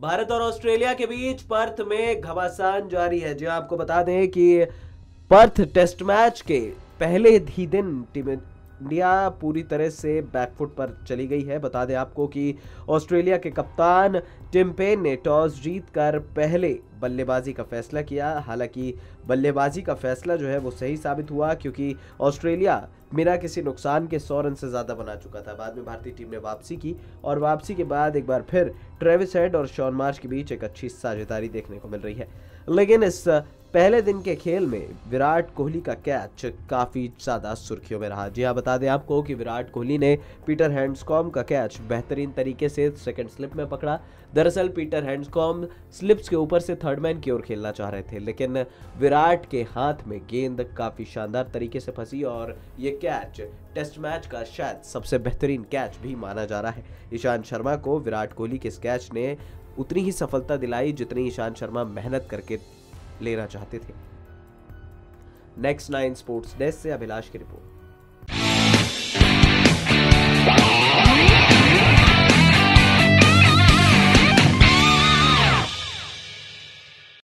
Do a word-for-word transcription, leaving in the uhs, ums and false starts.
भारत और ऑस्ट्रेलिया के बीच पर्थ में घमासान जारी है। जी आपको बता दें कि पर्थ टेस्ट मैच के पहले ही दिन टीम इंडिया पूरी तरह से बैकफुट पर चली गई है। बता दें आपको कि ऑस्ट्रेलिया के कप्तान टिम पेन ने टॉस जीतकर पहले बल्लेबाजी का फैसला किया। हालांकि बल्लेबाजी का फैसला जो है वो सही साबित हुआ, क्योंकि ऑस्ट्रेलिया बिना किसी नुकसान के सौ रन से ज्यादा बना चुका था। बाद में भारतीय टीम ने वापसी की और वापसी के बाद एक बार फिर ट्रेविस हेड और शॉन मार्श के बीच एक अच्छी साझेदारी देखने को मिल रही है। लेकिन इस पहले दिन के खेल में विराट कोहली का कैच काफी ज्यादा सुर्खियों में रहा। जी हाँ, बता दें आपको कि विराट कोहली ने पीटर हैंड्सकॉम्ब का कैच बेहतरीन तरीके से सेकंड स्लिप में पकड़ा। दरअसल पीटर हैंड्सकॉम्ब स्लिप्स के ऊपर से थर्ड मैन की ओर खेलना चाह रहे थे, लेकिन विराट के हाथ में गेंद काफी शानदार तरीके से फंसी और ये कैच टेस्ट मैच का शायद सबसे बेहतरीन कैच भी माना जा रहा है। ईशांत शर्मा को विराट कोहली के इस कैच ने उतनी ही सफलता दिलाई जितनी ईशांत शर्मा मेहनत करके लेना चाहते थे। नेक्स्ट नाइन स्पोर्ट्स डेस्क से अभिलाष की रिपोर्ट।